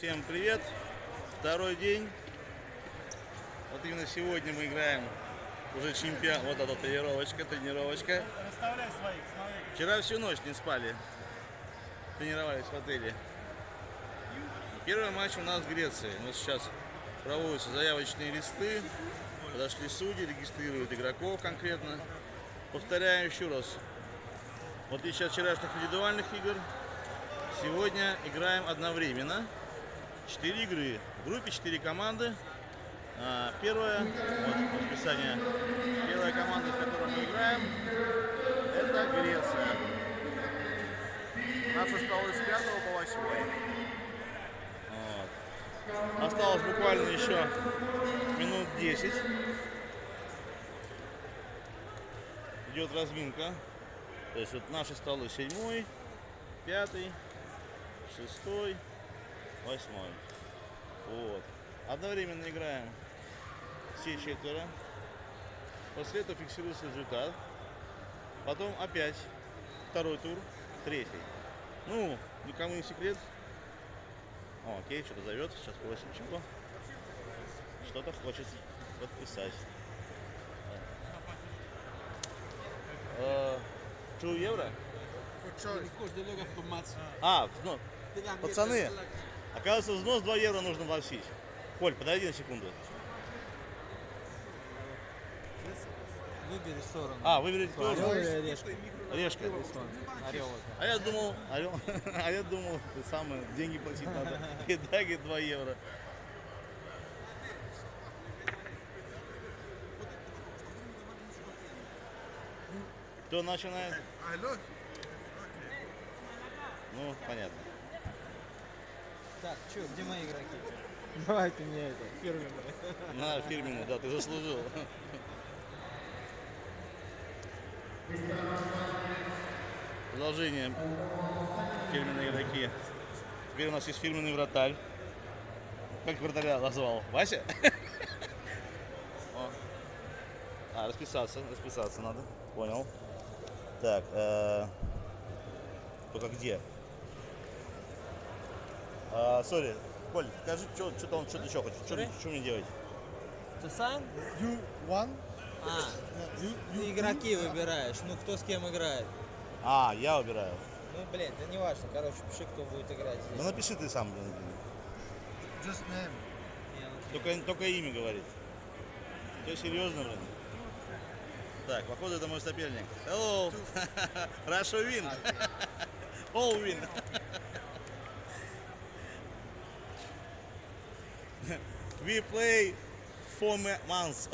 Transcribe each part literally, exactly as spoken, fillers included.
Всем привет! Второй день. Вот именно сегодня мы играем уже чемпион. Вот эта тренировочка, тренировочка. Расставляй своих, смотри. Вчера всю ночь не спали. Тренировались в отеле. Первый матч у нас в Греции. Вот сейчас проводятся заявочные листы. Подошли судьи, регистрируют игроков конкретно. Повторяю еще раз. Вот отличие от вчерашних индивидуальных игр, сегодня играем одновременно. Четыре игры. В группе четыре команды. Первая, вот расписание. Первая команда, с которой мы играем, это Греция. Наша стала с пятого по восьмой. Вот. Осталось буквально еще минут десять. Идет разминка. То есть вот наши столы седьмой, пятый, шестой, восьмой. Вот. Одновременно играем все четверо. После этого фиксируется результат. Потом опять второй тур, третий. Ну, никому не секрет. О, окей, что-то зовет. Сейчас спросим чего. Что-то хочет подписать. Two евро? А, ну, пацаны, оказывается, взнос два евро нужно вносить. Коль, подойди на секунду. Выбери сторону. А, выберите тоже. Орел или решка? Решка. Орел. А я думал, орел, а я думал, ты самое, деньги платить надо. И да, говорит, два евро. Кто начинает? Ну, понятно. Так, что, где мои игроки? Давайте мне это, фирменные. На, фирменный, да, ты заслужил. Продолжение. Фирменные игроки. Теперь у нас есть фирменный вратарь. Как вратаря назвал? Вася? О. А, расписаться, расписаться надо. Понял. Так, э, только где? А, сори, Коль, скажи, что что он, что ты что хочешь, что, что мне делать? To sign? You one? А, ты игроки выбираешь, ну кто с кем играет. А, я выбираю. Ну, блин, да не важно, короче, пиши, кто будет играть здесь. Ну напиши ты сам, блин. Just name. Только, только имя говорит. Все серьезно, блин. Так, походу это мой соперник. Hello! Russia win! All win! We play four months.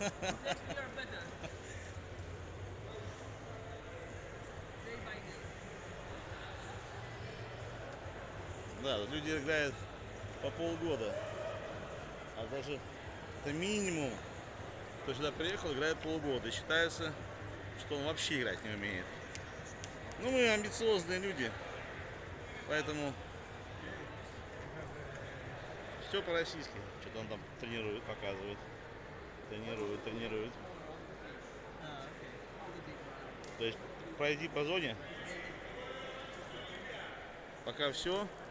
Да, люди играют по полгода. А даже это минимум. Кто сюда приехал, играет полгода. И считается, что он вообще играть не умеет. Ну, мы амбициозные люди. Поэтому все по-российски. Что-то он там тренирует, показывает. Тренирует, тренирует. То есть пройти по зоне. Пока все.